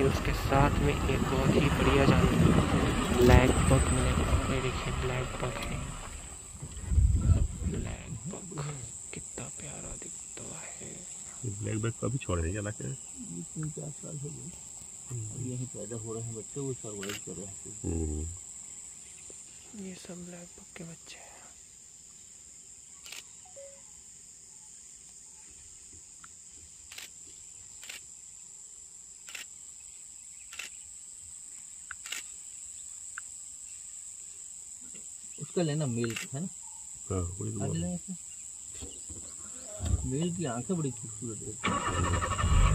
उसके साथ में एक बहुत ही बढ़िया जानवर ब्लैक बक मिलेगा। ये देखिए ब्लैक बक है। ब्लैक बक कितना प्यारा दिखता है। ब्लैक बक का भी छोड़ है क्या? 3-4 साल हो गए, यही पैदा हो रहे हैं बच्चे, वो सर्वाइव कर रहे हैं। ये सब ब्लैक बक के बच्चे हैं। उसका लेना मेल है ना? हाँ, वही तो मेल की आंखें बड़ी खूबसूरत है।